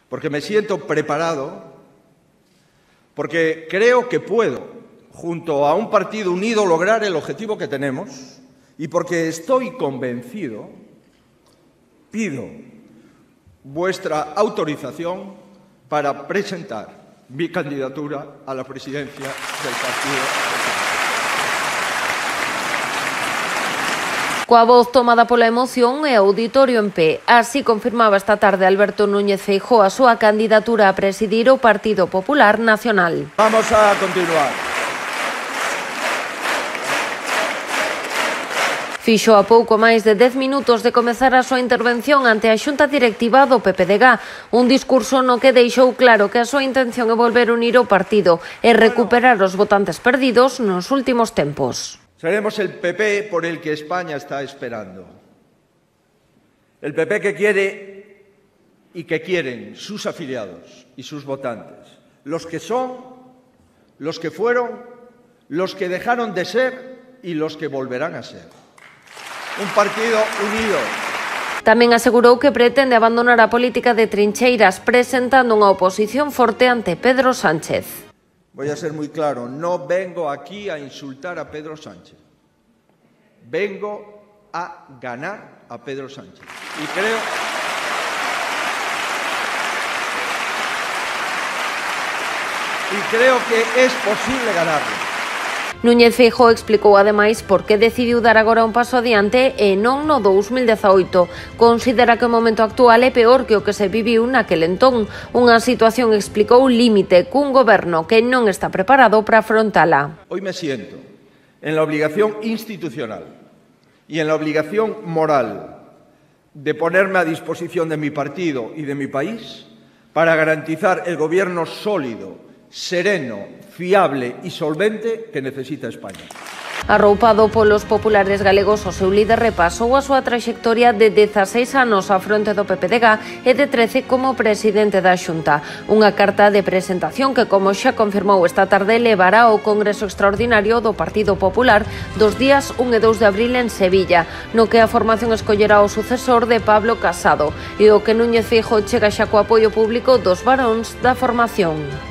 porque me siento preparado, porque creo que puedo, junto a un partido unido, lograr el objetivo que tenemos y porque estoy convencido, pido vuestra autorización para presentar mi candidatura a la presidencia del partido. Coa voz tomada pola emoción e auditorio en pé. Así confirmaba esta tarde Alberto Núñez Feijóo a súa candidatura a presidir o Partido Popular Nacional. Vamos a continuar. Fixo a pouco máis de 10 minutos de comezar a súa intervención ante a xunta directiva do PPDG, un discurso no que deixou claro que a súa intención é volver unir o partido e recuperar os votantes perdidos nos últimos tempos. Seremos el PP por el que España está esperando. El PP que quiere y que quieren sus afiliados y sus votantes. Los que son, los que fueron, los que dejaron de ser y los que volverán a ser. Un partido unido. Tamén asegurou que pretende abandonar a política de trincheiras presentando unha oposición forte ante Pedro Sánchez. Voy a ser muy claro, no vengo aquí a insultar a Pedro Sánchez. Vengo a ganar a Pedro Sánchez. Y creo que es posible ganarlo. Núñez Feijóo explicou ademais por que decidiu dar agora un paso adiante e non no 2018. Considera que o momento actual é peor que o que se viviu naquel entón. Unha situación, explicou, límite cun goberno que non está preparado para afrontala. Hoy me siento en la obligación institucional y en la obligación moral de ponerme a disposición de mi partido y de mi país para garantizar el gobierno sólido, sereno, fiable e solvente que necesita España. Arroupado polos populares galegos, o seu líder repasou a súa traxectoria de 16 anos á fronte do PPDG e de 13 como presidente da Xunta. Unha carta de presentación que, como xa confirmou esta tarde, levará ao Congreso Extraordinario do Partido Popular dos días 1 e 2 de abril en Sevilla, no que a formación escollerá o sucesor de Pablo Casado e o que Núñez Feijóo chega xa co apoio público dos varóns da formación.